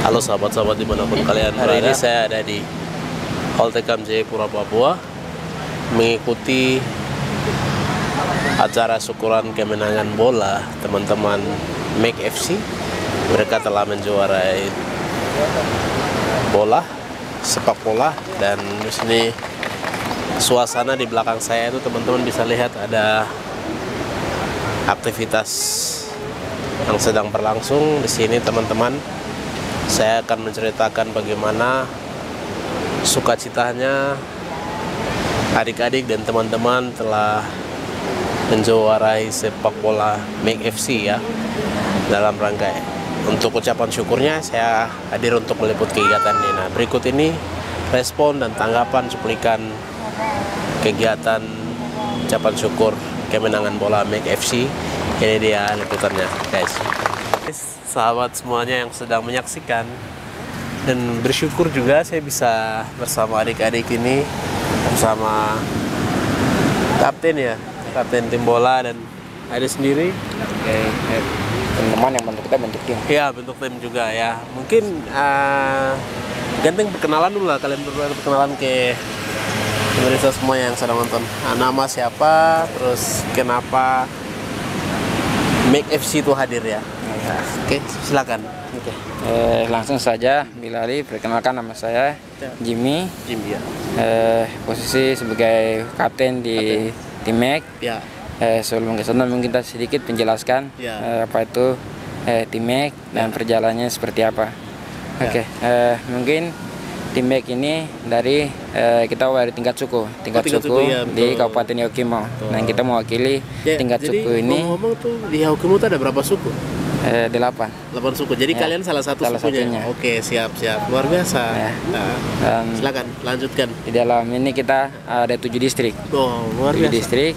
Halo sahabat-sahabat dimanapun kalian berada. Hari ini saya ada di Halte Kam Jayapura, Papua, mengikuti acara syukuran kemenangan bola teman-teman MAC FC. Mereka telah menjuarai bola, sepak bola, dan di sini suasana di belakang saya itu teman-teman bisa lihat ada aktivitas yang sedang berlangsung di sini teman-teman. Saya akan menceritakan bagaimana sukacitanya adik-adik dan teman-teman telah menjuarai sepak bola MAC FC ya. Dalam rangka untuk ucapan syukurnya saya hadir untuk meliput kegiatan ini. Nah, berikut ini respon dan tanggapan cuplikan kegiatan ucapan syukur kemenangan bola MAC FC. Ini dia liputannya, guys. Sahabat semuanya yang sedang menyaksikan, dan bersyukur juga saya bisa bersama adik-adik ini, bersama kapten ya, kapten tim bola, dan ada sendiri teman-teman yang bentuk kita bentuk tim. Ya, bentuk tim juga ya. Mungkin Ganteng perkenalan dulu lah, kalian berdua perkenalan ke pemirsa semua yang sedang nonton. Nama siapa, terus kenapa MAC FC itu hadir ya? Oke, silakan. Oke. Langsung saja, Bilali, perkenalkan nama saya Jimmy. Jimmy ya. Posisi sebagai kapten di tim MAC. Ya. Sebelum ke sana mungkin kita sedikit menjelaskan apa itu tim MAC dan perjalanannya seperti apa. Oke. Mungkin tim MAC ini dari kita dari tingkat suku ya, di Kabupaten Yaukimo. Nah, kita mewakili tingkat suku ini. Ngomong tuh di Yaukimo tuh ada berapa suku? 8 suku. Jadi kalian salah sukunya. Satunya. Oke, siap. Luar biasa. Nah, silakan lanjutkan. Di dalam ini kita ada 7 distrik. Oh, luar biasa. 7 distrik.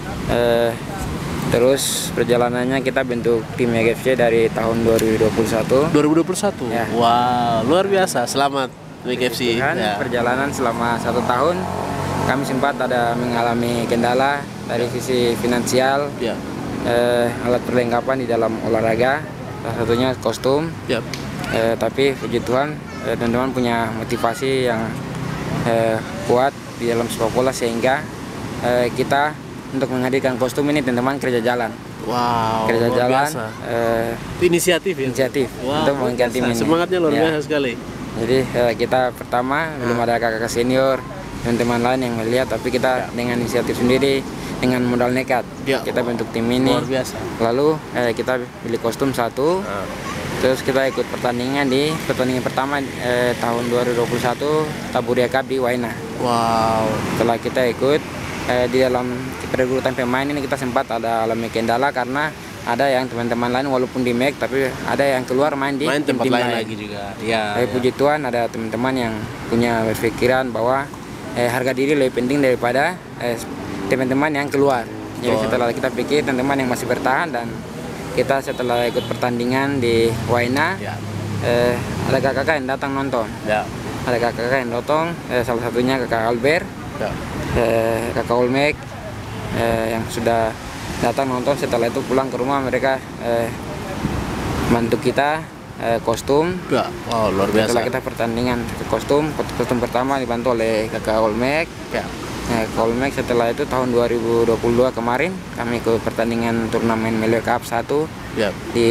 Terus perjalanannya kita bentuk tim MAC FC dari tahun 2021. 2021. Ya. Wow, luar biasa. Selamat MAC FC. Perjalanan selama 1 tahun kami sempat ada mengalami kendala dari sisi finansial. Alat perlengkapan di dalam olahraga, salah satunya kostum. Tapi puji Tuhan teman-teman punya motivasi yang kuat di dalam sepak bola sehingga kita untuk menghadirkan kostum ini teman-teman kerja jalan. Wow, kerja luar jalan. Inisiatif ya? Inisiatif untuk mengganti tim ini. Semangatnya luar biasa sekali. Jadi kita pertama belum ada kakak senior dan teman lain yang melihat, tapi kita dengan inisiatif sendiri, dengan modal nekat kita bentuk tim ini. Luar biasa. Lalu kita beli kostum 1. Terus kita ikut pertandingan pertama tahun 2021 Taburia Cup di Waina. Wow. Setelah kita ikut di dalam perekrutan pemain ini kita sempat ada alami kendala karena ada yang teman-teman lain walaupun di MAC tapi ada yang keluar main di tempat lain lagi juga. Tapi puji Tuhan ada teman-teman yang punya berpikiran bahwa harga diri lebih penting daripada teman-teman yang keluar. Jadi setelah kita pikir teman-teman yang masih bertahan, dan kita setelah ikut pertandingan di Waina, ada kakak yang datang nonton. Ada kakak yang nonton, salah satunya kakak Albert, kakak Olmek yang sudah datang nonton. Setelah itu pulang ke rumah mereka bantu kita kostum. Wow, luar biasa. Setelah kita pertandingan kostum pertama dibantu oleh kakak Olmek. Kolmek. Setelah itu tahun 2022 kemarin kami ke pertandingan turnamen Melo Cup 1 di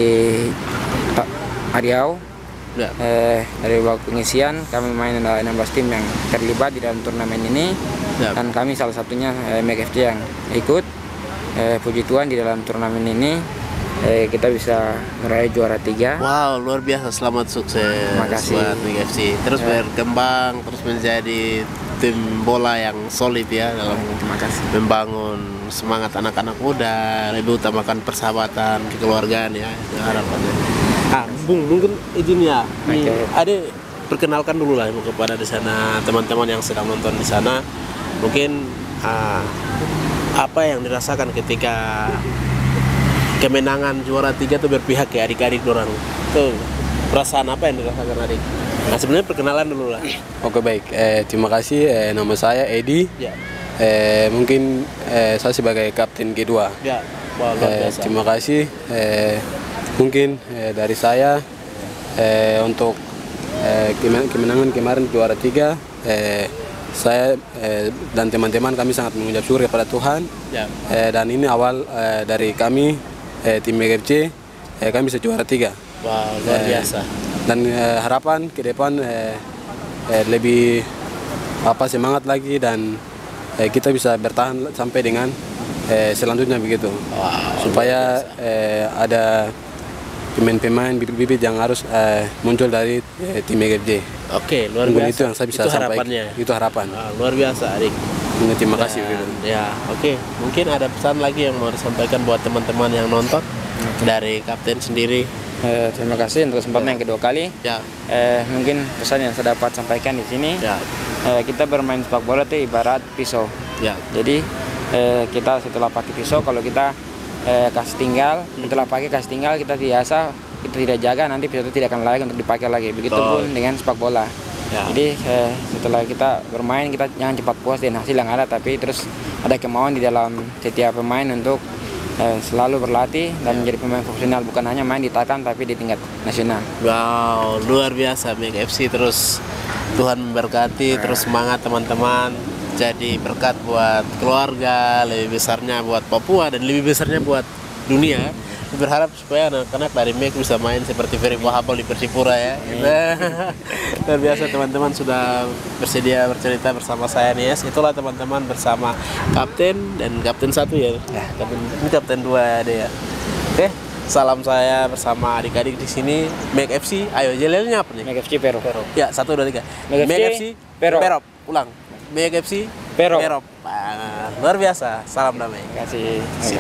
Riau. Dari waktu pengisian kami main ada 16 tim yang terlibat di dalam turnamen ini. Dan kami salah satunya MAC FC yang ikut. Puji Tuhan di dalam turnamen ini kita bisa meraih juara 3. Wow, luar biasa. Selamat sukses buat MAC FC. Terus berkembang, terus menjadi tim bola yang solid ya dalam membangun semangat anak-anak muda, lebih utamakan persahabatan, kekeluargaan ya, itu harapannya. Bung, mungkin izin ya, ada perkenalkan dulu lah kepada di sana teman-teman yang sedang nonton di sana. Mungkin apa yang dirasakan ketika kemenangan juara 3 itu berpihak ke adik-adik dorang. Tuh, perasaan apa yang dirasakan adik? Nah, sebenarnya perkenalan dulu lah. Oke, baik. Terima kasih. Nama saya Edi. Mungkin saya sebagai kapten kedua. Terima kasih. Mungkin dari saya untuk kemenangan kemarin juara 3, saya dan teman-teman kami sangat mengucap syukur kepada Tuhan. Dan ini awal dari kami tim MakeFC, kami bisa juara 3. Wow, luar biasa. Dan harapan ke depan lebih semangat lagi dan kita bisa bertahan sampai dengan selanjutnya begitu. Wow, supaya ada pemain-pemain bibit-bibit yang harus muncul dari tim MakeFC. Oke, luar biasa. Itu yang saya bisa sampaikan. Itu harapan. Luar biasa, Adik. Terima kasih. Ya, oke. Mungkin ada pesan lagi yang mau disampaikan buat teman-teman yang nonton dari Kapten sendiri. Terima kasih untuk kesempatan yang kedua kali. Ya. Mungkin pesan yang saya dapat sampaikan di sini. Ya. Kita bermain sepak bola itu ibarat pisau. Ya. Jadi kita setelah pakai pisau, kalau kita kasih tinggal, setelah pakai kasih tinggal, kita biasa kita tidak jaga, nanti pisau itu tidak akan layak untuk dipakai lagi. Begitupun dengan sepak bola. Ya. Jadi setelah kita bermain, kita jangan cepat puas dengan hasil yang ada, tapi terus ada kemauan di dalam setiap pemain untuk selalu berlatih dan menjadi pemain profesional, bukan hanya main di Tarkam tapi di tingkat nasional. Wow, luar biasa MakeFC. Terus Tuhan memberkati, terus semangat teman-teman, jadi berkat buat keluarga, lebih besarnya buat Papua dan lebih besarnya buat dunia. Berharap supaya anak-anak dari Make bisa main seperti Ferry Wahapol di Persipura ya. Luar biasa, teman-teman sudah bersedia bercerita bersama saya nih. Itulah teman-teman bersama Kapten dan Kapten 1 ya. Ini Kapten 2 ada ya. Oke, salam saya bersama adik-adik di sini. MakeFC, ayo jelelnya apa nih? MakeFC Perop. Ya, 1 2 3. MakeFC Perop. Ulang. MakeFC Perop. Luar biasa. Salam damai. Terima kasih.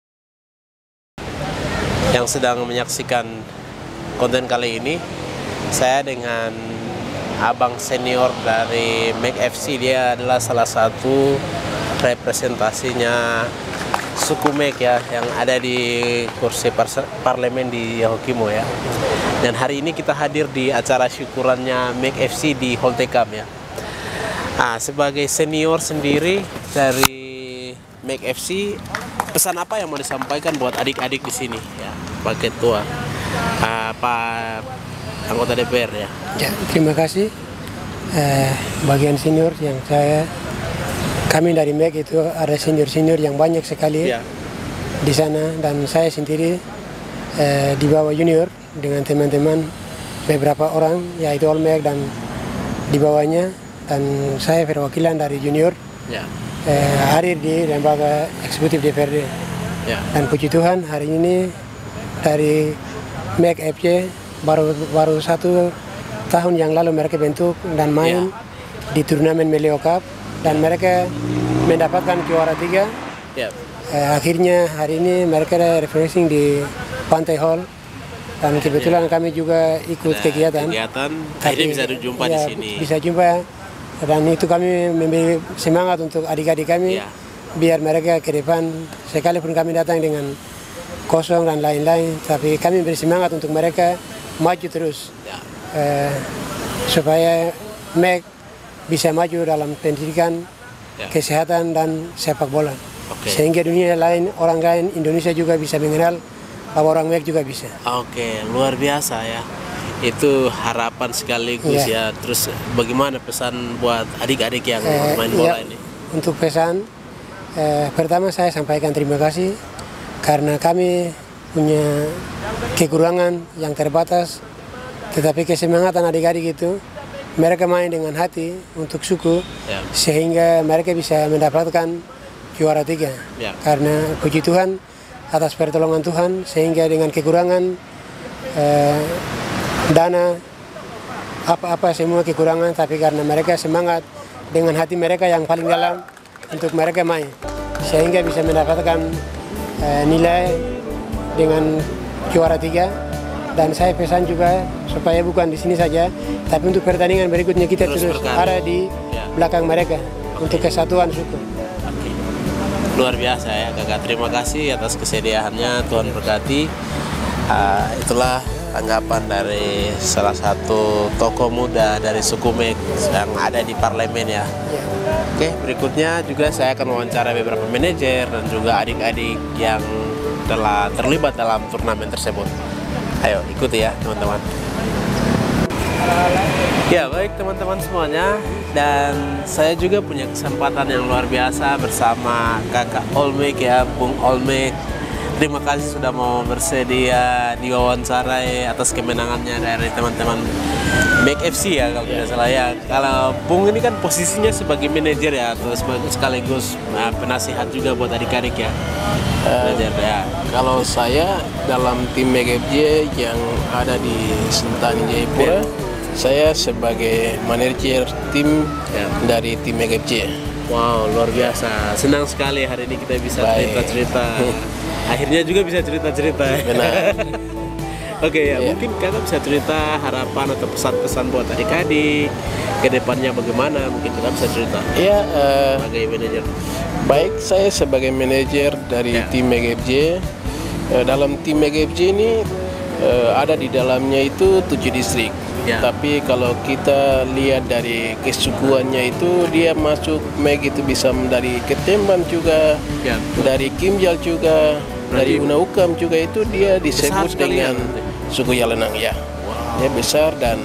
Yang sedang menyaksikan konten kali ini, saya dengan abang senior dari MakeFC. Dia adalah salah satu representasinya suku Make ya, yang ada di kursi parlemen di Yahukimo ya. Dan hari ini kita hadir di acara syukurannya MakeFC di Holtekam ya. Sebagai senior sendiri dari MakeFC, pesan apa yang mau disampaikan buat adik-adik di sini ya, Pak Ketua, Pak anggota DPR ya. Ya, terima kasih bagian senior yang kami dari MEK itu ada senior yang banyak sekali ya di sana, dan saya sendiri di bawah junior dengan teman-teman beberapa orang yaitu All MEK dan di bawahnya, dan saya perwakilan dari junior ya. Hadir di lembaga eksekutif DPRD ya. Dan puji Tuhan hari ini dari MakeFC baru 1 tahun yang lalu mereka bentuk dan main di turnamen Melio Cup, dan mereka mendapatkan juara 3 ya. Akhirnya hari ini mereka refreshing di Pantai Hall, dan kebetulan kami juga ikut kegiatan. Akhirnya bisa jumpa di sini. Bisa jumpa, dan itu kami memberi semangat untuk adik-adik kami biar mereka ke depan, sekalipun kami datang dengan kosong dan lain-lain, tapi kami beri semangat untuk mereka maju terus supaya MEK bisa maju dalam pendidikan, kesehatan dan sepak bola, sehingga dunia lain, orang lain Indonesia juga bisa mengenal bahwa orang MEK juga bisa. Luar biasa ya. Itu harapan sekaligus ya. Terus bagaimana pesan buat adik-adik yang main bola ini? Untuk pesan, pertama saya sampaikan terima kasih karena kami punya kekurangan yang terbatas, tetapi kesemangatan adik-adik itu mereka main dengan hati untuk suku sehingga mereka bisa mendapatkan juara 3 karena puji Tuhan atas pertolongan Tuhan, sehingga dengan kekurangan dana apa semua kekurangan, tapi karena mereka semangat dengan hati mereka yang paling dalam untuk mereka main, sehingga bisa mendapatkan nilai dengan juara 3. Dan saya pesan juga supaya bukan di sini saja, tapi untuk pertandingan berikutnya kita terus ada di belakang mereka untuk kesatuan suku. Luar biasa ya Kakak, terima kasih atas kesediaannya, Tuhan berkati. Itulah tanggapan dari salah satu tokoh muda dari suku Make yang ada di parlemen ya. Oke, berikutnya juga saya akan wawancara beberapa manajer dan juga adik-adik yang telah terlibat dalam turnamen tersebut. Ayo ikuti ya teman-teman. Ya baik teman-teman semuanya, dan saya juga punya kesempatan yang luar biasa bersama kakak Olmec ya, Bung Olmec. Terima kasih sudah mau bersedia diwawancarai atas kemenangannya dari teman-teman Make FC ya kalau tidak salah ya. Kalau Bung ini kan posisinya sebagai manajer ya, atau sekaligus penasihat juga buat adik-adik ya. Manajer ya. Kalau saya dalam tim Make FC yang ada di Sentani Jayapura, saya sebagai manajer tim dari tim Make FC. Wow, luar biasa. Senang sekali hari ini kita bisa cerita-cerita. Akhirnya juga bisa cerita-cerita. Benar. Oke ya, mungkin kakak bisa cerita harapan atau pesan-pesan buat adik-adik ke depannya bagaimana, mungkin kita bisa cerita. Ya, sebagai manajer. baik, saya sebagai manajer dari tim Make FC. Dalam tim Make FC ini ada di dalamnya itu 7 distrik. Tapi kalau kita lihat dari kesukuannya itu, dia masuk Meg itu bisa dari Ketemban juga, dari Kimjal juga, dari Unaukam juga, itu dia disebut dengan suku Yalenang ya. Ya besar, dan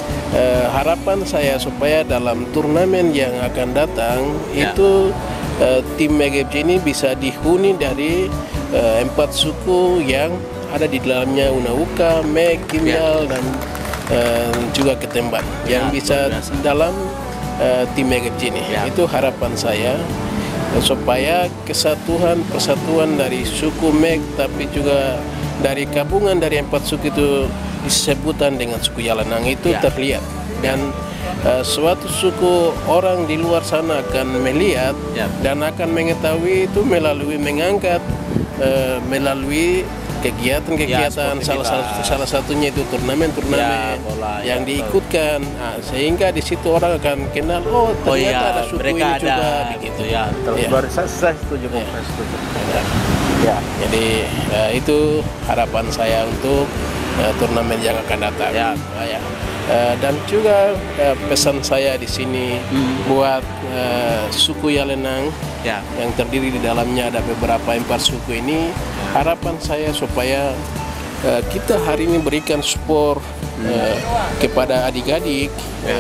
harapan saya supaya dalam turnamen yang akan datang itu tim Meg FC ini bisa dihuni dari 4 suku yang ada di dalamnya, Unaukam, Meg, Kimjal, dan juga Ketemban yang bisa dalam tim Make FC ini. Itu harapan saya supaya persatuan dari suku Meg, tapi juga dari gabungan dari 4 suku itu disebutan dengan suku Yalenang itu terlihat, dan suatu suku orang di luar sana akan melihat dan akan mengetahui itu melalui mengangkat melalui kegiatan-kegiatan, salah satunya itu turnamen yang diikutkan, sehingga di situ orang akan kenal, oh ternyata ada suku ini juga, begitu ya. Saya setuju. Jadi itu harapan saya untuk turnamen yang akan datang. Dan juga pesan saya di sini buat suku Yalenang yang terdiri di dalamnya ada beberapa 4 suku ini. Harapan saya supaya kita hari ini berikan support kepada adik-adik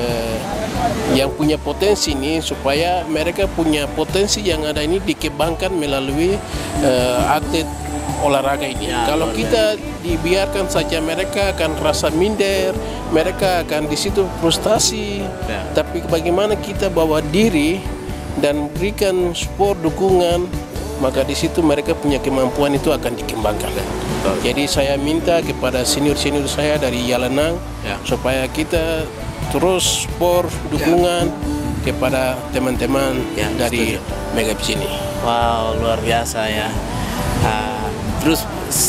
yang punya potensi ini, supaya mereka punya potensi yang ada ini dikembangkan melalui atlet olahraga ini. Kalau kita dibiarkan saja, mereka akan rasa minder, mereka akan di situ frustasi. Tapi bagaimana kita bawa diri dan berikan support, dukungan, maka di situ mereka punya kemampuan itu akan dikembangkan. Jadi saya minta kepada senior-senior saya dari Yalenang supaya kita terus support, dukungan kepada teman-teman dari Make FC ini. Wow, luar biasa ya. Terus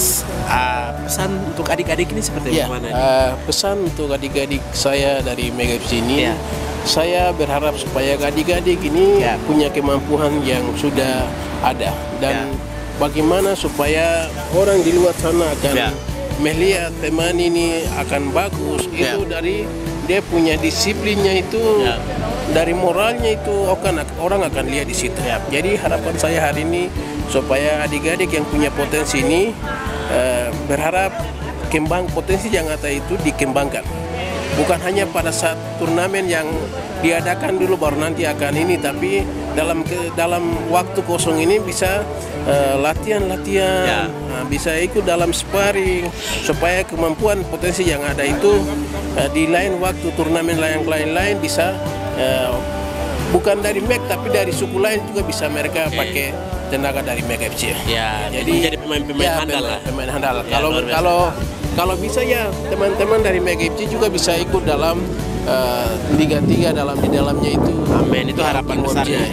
pesan untuk adik-adik ini seperti bagaimana? Pesan untuk adik-adik saya dari Make FC ini, saya berharap supaya adik-adik ini punya kemampuan yang sudah ada, dan bagaimana supaya orang di luar sana akan melihat teman ini akan bagus, itu dari dia punya disiplinnya itu, dari moralnya itu orang akan lihat di situ. Jadi harapan saya hari ini supaya adik-adik yang punya potensi ini berharap potensi yang ada itu dikembangkan. Bukan hanya pada saat turnamen yang diadakan dulu baru nanti akan ini, tapi dalam waktu kosong ini bisa latihan, bisa ikut dalam sparring, supaya kemampuan potensi yang ada itu di lain waktu turnamen yang lain-lain bisa bukan dari MEK tapi dari suku lain juga bisa mereka pakai tenaga dari MEK FC. Jadi menjadi pemain-pemain handal lah. Pemain handal. Kalau bisa ya teman-teman dari MEK FC juga bisa ikut dalam Liga 3 di dalamnya itu. Amin, itu harapan besarnya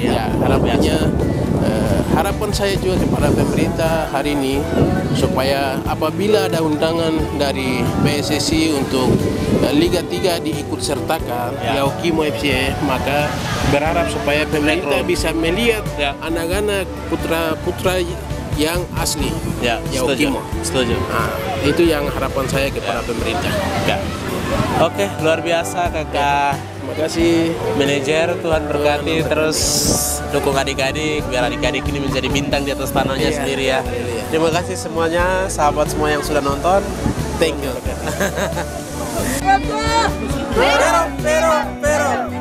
harapan saya juga kepada pemerintah hari ini supaya apabila ada undangan dari PSSI untuk Liga 3 diikut sertakan Yaukimo FC, maka berharap supaya pemerintah bisa melihat anak-anak putra-putra yang asli Yaukimo. Setuju. Itu yang harapan saya kepada pemerintah. Oke, luar biasa kakak. Terima kasih Manajer, Tuhan berkati, terus dukung adik-adik biar adik-adik ini menjadi bintang di atas tanahnya sendiri ya. Terima kasih semuanya, sahabat semua yang sudah nonton. Thank you. Pero.